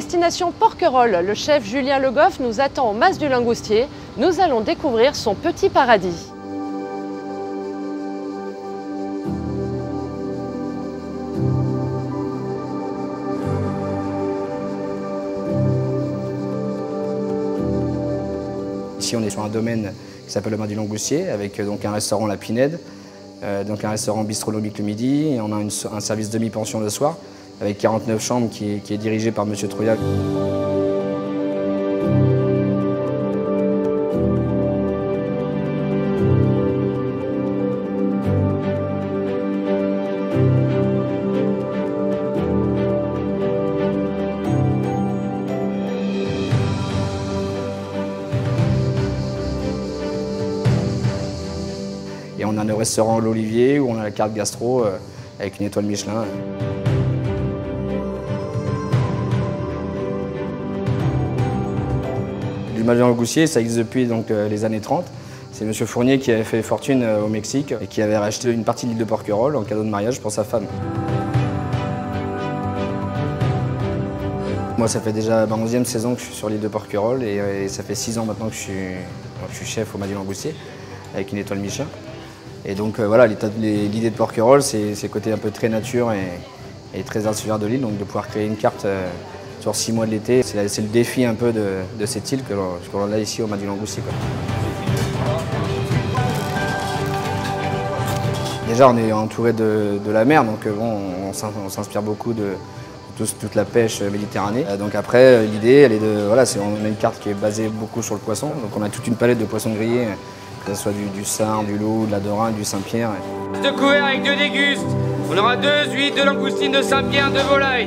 Destination Porquerolles, le chef Julien Le Goff nous attend au Mas du Langoustier. Nous allons découvrir son petit paradis. Ici, on est sur un domaine qui s'appelle le Mas du Langoustier, avec donc un restaurant La Pinède, donc un restaurant bistronomique le midi, et on a un service demi-pension le soir, avec 49 chambres qui est dirigé par M. Trouillat. Et on a le restaurant L'Olivier où on a la carte gastro avec une étoile Michelin. Le Mas du Langoustier, ça existe depuis donc, les années 30. C'est M. Fournier qui avait fait fortune au Mexique et qui avait racheté une partie de l'île de Porquerolles en cadeau de mariage pour sa femme. Moi, ça fait déjà ma 11e saison que je suis sur l'île de Porquerolles et ça fait 6 ans maintenant que je suis chef au Mas du Langoustier avec une étoile Michelin. Et donc voilà, l'idée de Porquerolles, c'est le côté un peu très nature et très insulaire de l'île, donc de pouvoir créer une carte sur 6 mois de l'été. C'est le défi un peu de cette île que l'on a ici au Mas du Langoustier. Déjà, on est entouré de la mer, donc bon, on s'inspire beaucoup de toute la pêche méditerranée. Donc après, l'idée, elle est on a une carte qui est basée beaucoup sur le poisson, donc on a toute une palette de poissons grillés, que ce soit du sard, du loup, de la dorade, du Saint-Pierre. Deux couverts avec 2 dégustes. On aura 2 huîtres, 2 langoustines, de Saint-Pierre, 2 volailles.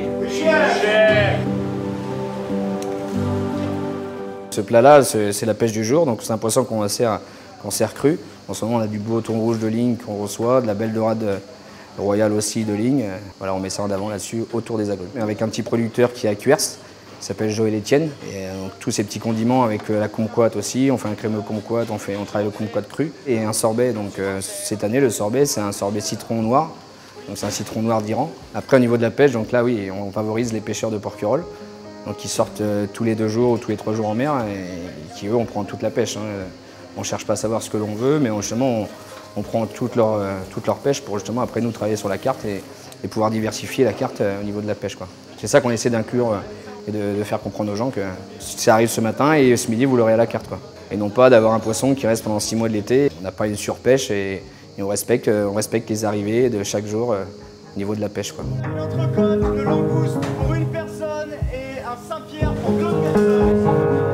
Ce plat-là, c'est la pêche du jour, donc c'est un poisson qu'on sert cru. En ce moment, on a du beau thon rouge de ligne qu'on reçoit, de la belle dorade royale aussi de ligne. Voilà, on met ça en avant là-dessus, autour des agrumes. Avec un petit producteur qui est à Cuers, qui s'appelle Joël Etienne. Et donc, tous ces petits condiments avec la kumquat aussi, on fait un crémeux kumquat, on travaille le kumquat cru. Et un sorbet, donc cette année, le sorbet, c'est un sorbet citron noir. Donc c'est un citron noir d'Iran. Après, au niveau de la pêche, donc là, oui, on favorise les pêcheurs de Porquerolles. Donc ils sortent tous les 2 jours ou tous les 3 jours en mer et qui, eux, on prend toute la pêche. On ne cherche pas à savoir ce que l'on veut, mais justement, on prend toute leur pêche pour justement après nous travailler sur la carte et pouvoir diversifier la carte au niveau de la pêche. C'est ça qu'on essaie d'inclure et de faire comprendre aux gens que ça arrive ce matin et ce midi vous l'aurez à la carte. Et non pas d'avoir un poisson qui reste pendant 6 mois de l'été. On n'a pas une surpêche et on respecte les arrivées de chaque jour au niveau de la pêche. Notre code, le langouste pour une personne et un Saint-Pierre pour 2 personnes.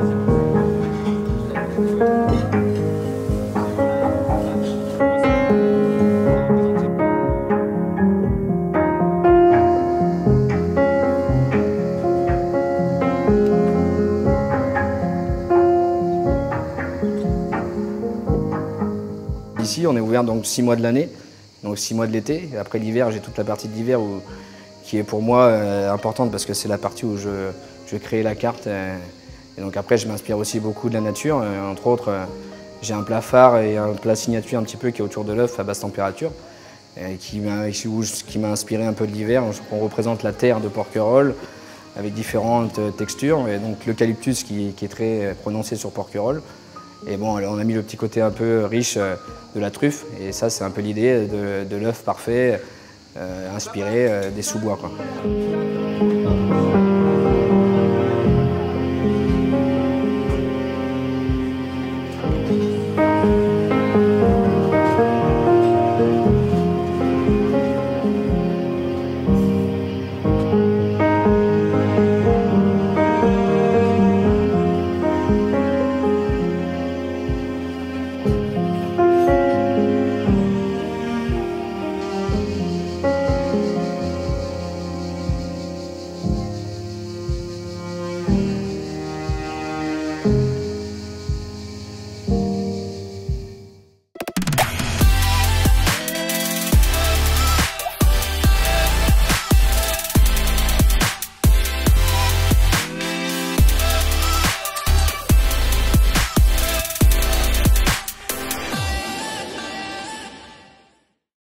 Ici, on est ouvert donc 6 mois de l'année, donc 6 mois de l'été. Après l'hiver, j'ai toute la partie de l'hiver qui est pour moi importante parce que c'est la partie où je crée la carte. Et donc après, je m'inspire aussi beaucoup de la nature. Entre autres, j'ai un plat phare et un plat signature un petit peu qui est autour de l'œuf à basse température, qui m'a inspiré un peu de l'hiver. On représente la terre de Porquerolles avec différentes textures. Et donc l'eucalyptus qui est très prononcé sur Porquerolles. Et bon, on a mis le petit côté un peu riche de la truffe, et ça c'est un peu l'idée de l'œuf parfait, inspiré des sous-bois.